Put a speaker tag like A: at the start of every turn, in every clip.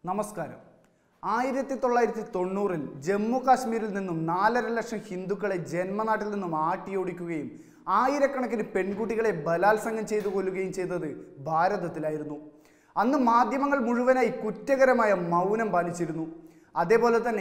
A: നമസ്കാരം. 1990-ൽ ജമ്മു കാശ്മീരിൽ നിന്നും 4.5 ലക്ഷം ഹിന്ദുക്കളെ ജന്മനാട്ടിൽ നിന്നും ആട്ടിയോടിക്കുകയും ആയിരക്കണക്കിന് പെൺകുട്ടികളെ ബലാത്സംഗം ചെയ്തു കൊല്ലുകയും ചെയ്തത് ഭാരതത്തിലായിരുന്നു. അന്ന് മാധ്യമങ്ങൾ മുഴുവനായി കുറ്റകരമായ മൗനം പാലിച്ചിരുന്നു. അതേപോലെ തന്നെ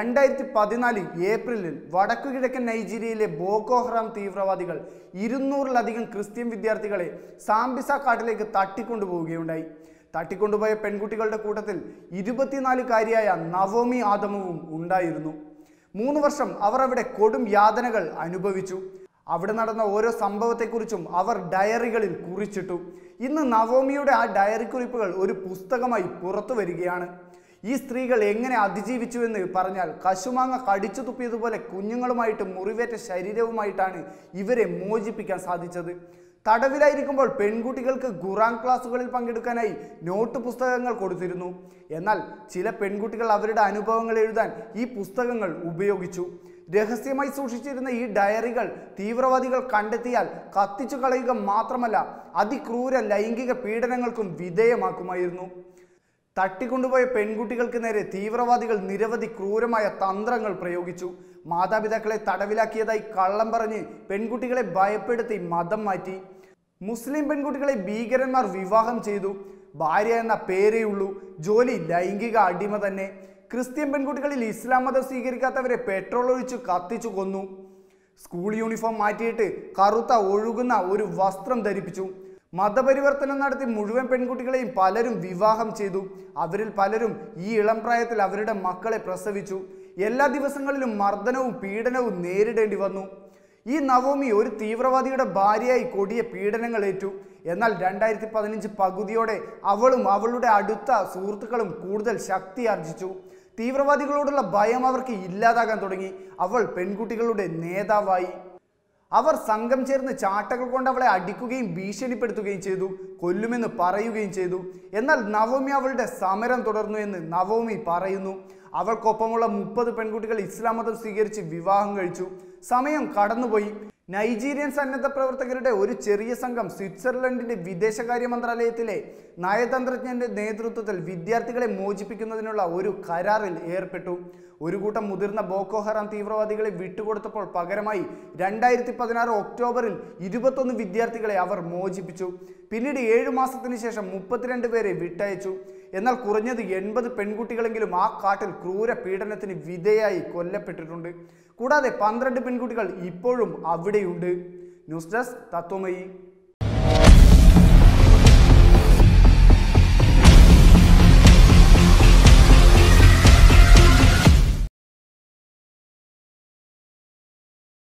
A: 2014 ഏപ്രിലിൽ വടക്കുകിഴക്കൻ നൈജീരിയയിലെ ബോക്കോ ഹറാം തീവ്രവാദികൾ 200-ലധികം ക്രിസ്ത്യൻ വിദ്യാർത്ഥികളെ സാംബിസ കാട്ടിലേക്ക് തട്ടിക്കൊണ്ടുപോവുകയുണ്ടായി. തട്ടിക്കൊണ്ടുപോയ പെൺകുട്ടികളുടെ കൂട്ടത്തിൽ 24-കാരിയായ നവോമി ആദമുവും ഉണ്ടായിരുന്നു. 3 വർഷം അവർ അവിടെ കൊടും യാതനകൾ അനുഭവിച്ചു. അവിടെ നടന്ന ഓരോ സംഭവത്തെക്കുറിച്ചും അവർ ഡയറികളിൽ കുറിച്ചിട്ടു. ഇന്ന് നവോമിയുടെ ആ ഡയറി കുറിപ്പുകൾ ഒരു പുസ്തകമായി പുറത്തു വരികയാണ്. ഈ സ്ത്രീകൾ എങ്ങനെ അതിജീവിച്ചുവെന്ന് പറഞ്ഞാൽ കശുമാങ്ങ കടിച്ചു തുപ്പിയതുപോലെ കുഞ്ഞുങ്ങളുമായിട്ട് മുറിവേറ്റ ശരീരവുമായിട്ടാണ് ഇവരെ മോചിപ്പിക്കാൻ സാധിച്ചത്. തടവിലായിരിക്കുമ്പോൾ പെൺകുട്ടികൾക്ക് ഖുറാൻ ക്ലാസുകളിൽ പങ്കെടുക്കാനായി നോട്ട് പുസ്തകങ്ങൾ കൊടുത്തിരുന്നു. എന്നാൽ ചില പെൺകുട്ടികൾ അവരുടെ അനുഭവങ്ങൾ എഴുതാൻ ഈ പുസ്തകങ്ങൾ ഉപയോഗിച്ചു. രഹസ്യമായി സൂക്ഷിച്ചിരുന്ന ഈ ഡയറികൾ തീവ്രവാദികൾ കണ്ടെത്തിയാൽ കത്തിച്ചു കളയുക മാത്രമല്ല, അതിക്രൂര ലൈംഗിക പീഡനങ്ങൾക്കും വിധേയമാക്കുമായിരുന്നു. തട്ടിക്കൊണ്ടുപോയ പെൺകുട്ടികൾക്ക് നേരെ തീവ്രവാദികൾ നിരവധി ക്രൂരമായ തന്ത്രങ്ങൾ പ്രയോഗിച്ചു. മാതാപിതാക്കളെ തടവിലാക്കിയതായി കള്ളം പറഞ്ഞ് പെൺകുട്ടികളെ ഭയപ്പെടുത്തി മതം മാറ്റി. മുസ്ലിം പെൺകുട്ടികളെ ഭീകരന്മാർ വിവാഹം ചെയ്തു. ഭാര്യ എന്ന പേരേയുള്ളൂ, ജോലി ലൈംഗിക അടിമ തന്നെ. ക്രിസ്ത്യൻ പെൺകുട്ടികളിൽ ഇസ്ലാം മതം സ്വീകരിക്കാത്തവരെ പെട്രോൾ ഒഴിച്ചു കത്തിച്ചു കൊന്നു. സ്കൂൾ യൂണിഫോം മാറ്റിയിട്ട് കറുത്ത ഒഴുകുന്ന ഒരു വസ്ത്രം ധരിപ്പിച്ചു. മതപരിവർത്തനം നടത്തി മുഴുവൻ പെൺകുട്ടികളെയും പലരും വിവാഹം ചെയ്തു. അവരിൽ പലരും ഈ ഇളം പ്രായത്തിൽ അവരുടെ മക്കളെ പ്രസവിച്ചു. എല്ലാ ദിവസങ്ങളിലും മർദ്ദനവും പീഡനവും നേരിടേണ്ടി വന്നു. ഈ നവോമി ഒരു തീവ്രവാദിയുടെ ഭാര്യയായി കൊടിയ പീഡനങ്ങൾ ഏറ്റു. എന്നാൽ 2015 പകുതിയോടെ അവളും അവളുടെ അടുത്ത സുഹൃത്തുക്കളും കൂടുതൽ ശക്തി ആർജിച്ചു. തീവ്രവാദികളോടുള്ള ഭയം അവർക്ക് ഇല്ലാതാകാൻ തുടങ്ങി. അവൾ പെൺകുട്ടികളുടെ നേതാവായി. അവർ സംഘം ചേർന്ന് ചാട്ടകൾ കൊണ്ട് അവളെ അടിക്കുകയും ഭീഷണിപ്പെടുത്തുകയും ചെയ്തു. കൊല്ലുമെന്ന് പറയുകയും ചെയ്തു. എന്നാൽ നവോമി അവളുടെ സമരം തുടർന്നു എന്ന് നവോമി പറയുന്നു. അവൾക്കൊപ്പമുള്ള 30 പെൺകുട്ടികൾ ഇസ്ലാം മതം സ്വീകരിച്ച് വിവാഹം കഴിച്ചു. സമയം കടന്നുപോയി. നൈജീരിയൻ സന്നദ്ധ പ്രവർത്തകരുടെ ഒരു ചെറിയ സംഘം സ്വിറ്റ്സർലൻഡിന്റെ വിദേശകാര്യ മന്ത്രാലയത്തിലെ നയതന്ത്രജ്ഞന്റെ നേതൃത്വത്തിൽ വിദ്യാർത്ഥികളെ മോചിപ്പിക്കുന്നതിനുള്ള ഒരു കരാറിൽ ഏർപ്പെട്ടു. ഒരു കൂട്ടം മുതിർന്ന ബോക്കോ ഹറാം തീവ്രവാദികളെ വിട്ടുകൊടുത്തപ്പോൾ പകരമായി 2016 ഒക്ടോബറിൽ 21 വിദ്യാർത്ഥികളെ അവർ മോചിപ്പിച്ചു. പിന്നീട് 7 മാസത്തിന് ശേഷം 32 പേരെ വിട്ടയച്ചു. എന്നാൽ കുറഞ്ഞത് 80 പെൺകുട്ടികളെങ്കിലും ആ കാട്ടിൽ ക്രൂര പീഡനത്തിന് വിധേയായി കൊല്ലപ്പെട്ടിട്ടുണ്ട്. കൂടാതെ 12 പെൺകുട്ടികൾ ഇപ്പോഴും അവിടെയുണ്ട്. News desk Tatwamayi.